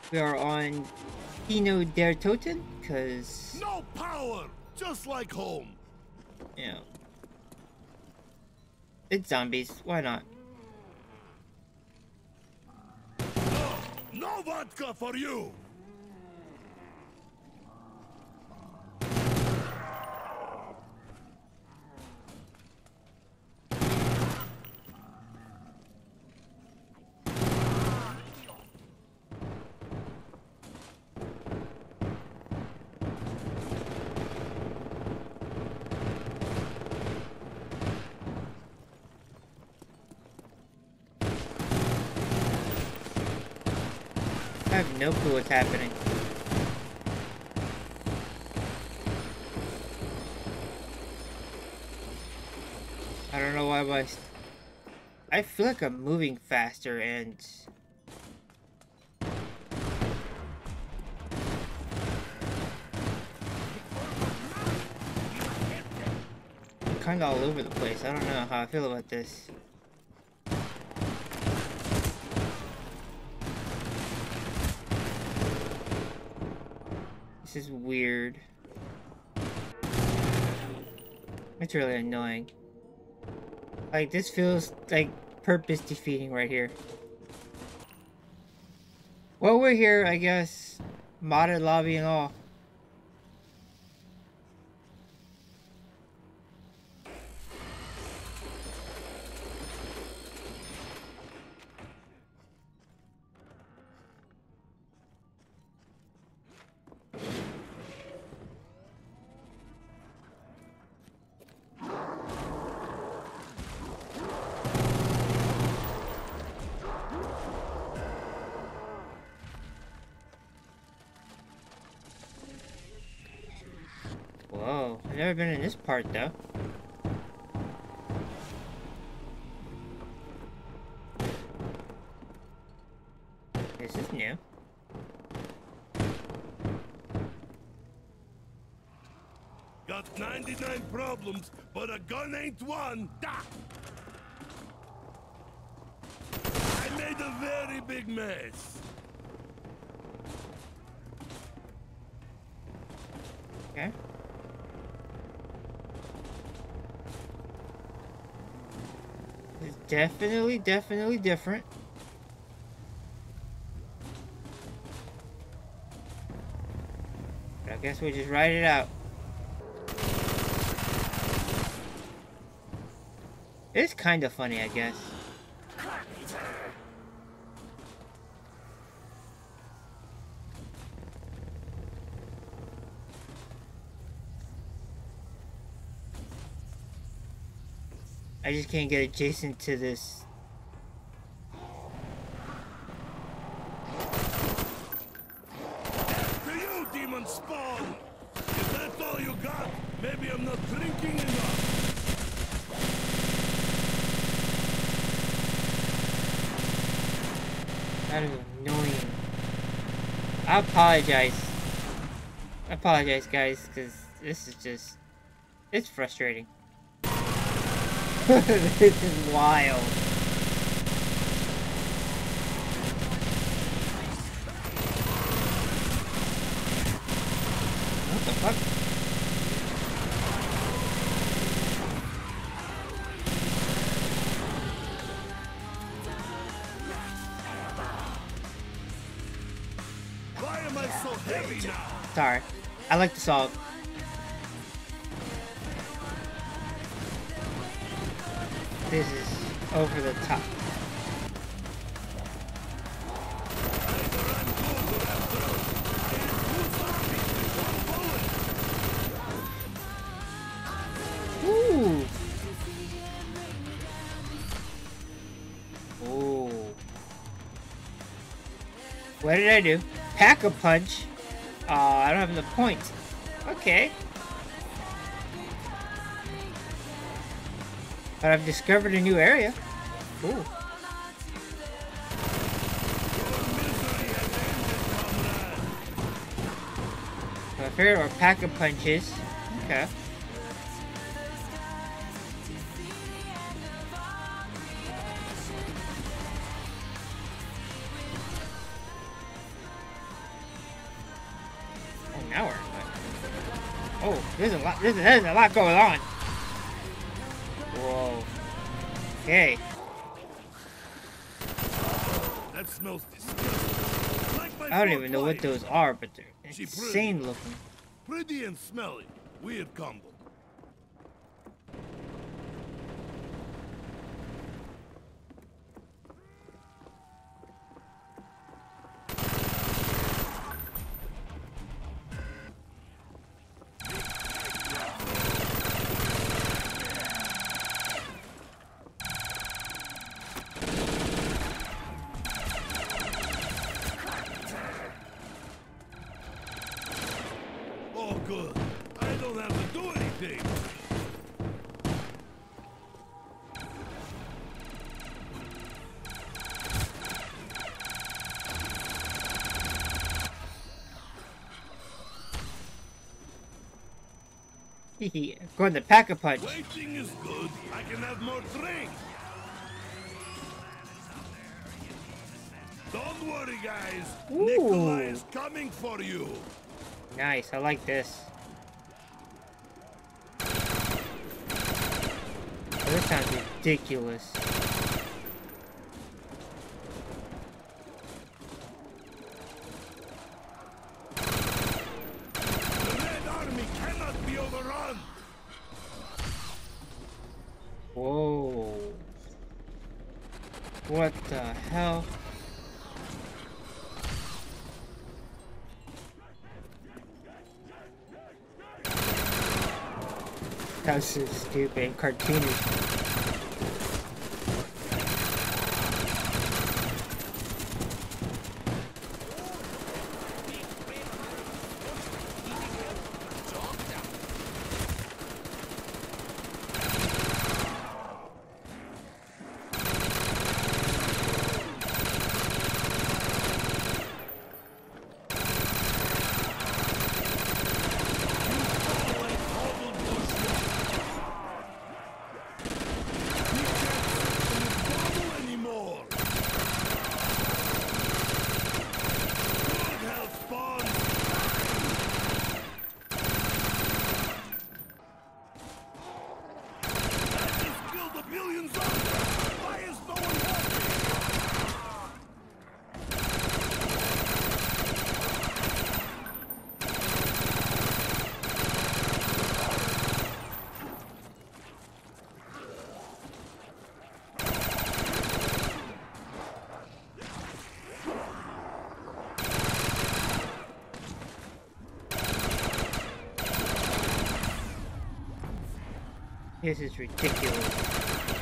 We are on Dino der Toten, because, No power, just like home. you know, it's zombies. Why not? No vodka for you. I have no clue what's happening. I don't know why I feel like I'm moving faster and I'm kind of all over the place. I don't know how I feel about this. This is weird. It's really annoying. Like, this feels like purpose defeating right here. Well, we're here, I guess. Modded lobby and all. Whoa, I've never been in this part though. This is new. Got 99 problems, but a gun ain't one. Da! I made a very big mess. Okay. It's definitely different. But I guess we'll just ride it out. It's kind of funny, I guess. I just can't get adjacent to this. To you, demon spawn! If that's all you got, maybe I'm not drinking enough. That is annoying. I apologize. I apologize, guys, because this is just... It's frustrating. This is wild. What the fuck? Why am I so heavy now? Sorry. I like the song. This is over the top. Ooh. Ooh. What did I do? Pack a punch. I don't have enough points. Okay. But I've discovered a new area. Ooh. My favorite are pack of punches. Okay. hour. Oh, there's a lot going on. Whoa. Okay. That smells disgusting. Like my I don't pork even know what pie. those are, but they're She insane looking. Pretty and smelly. Weird combo. Oh, good. I don't have to do anything. Hehe, going to pack a punch. Waiting is good. I can have more drink. Don't worry, guys. Ooh. Nikolai is coming for you. Nice, I like this. Oh, this sounds ridiculous. The Red Army cannot be overrun. Whoa. What the hell? That was so stupid and cartoonish. This is ridiculous.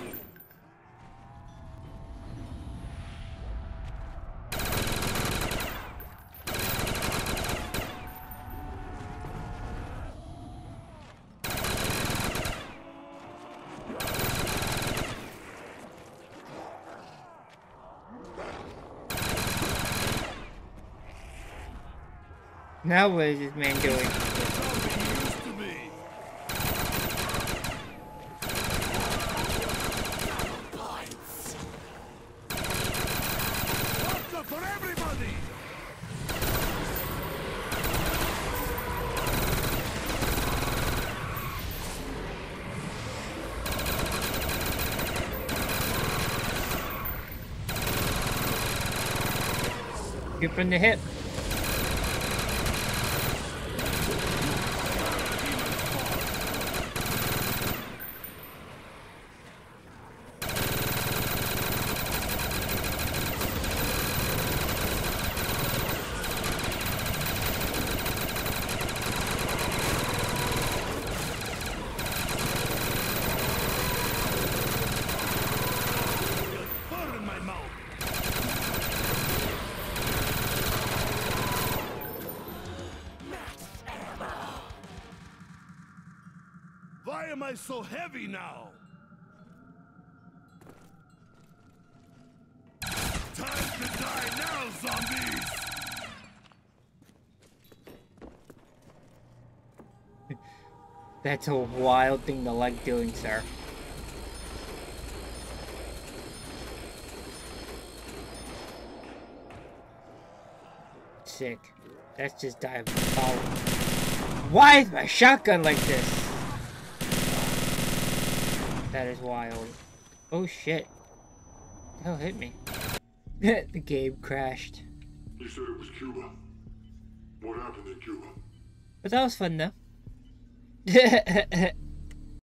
Now what is this man doing? Shoot from the hip. Why am I so heavy now? Time to die now, zombies! That's a wild thing to like doing, sir. Sick. That's just diabolical. Why is my shotgun like this? That is wild. Oh shit. The hell hit me? The game crashed. You said it was Cuba. What happened in Cuba? But that was fun though.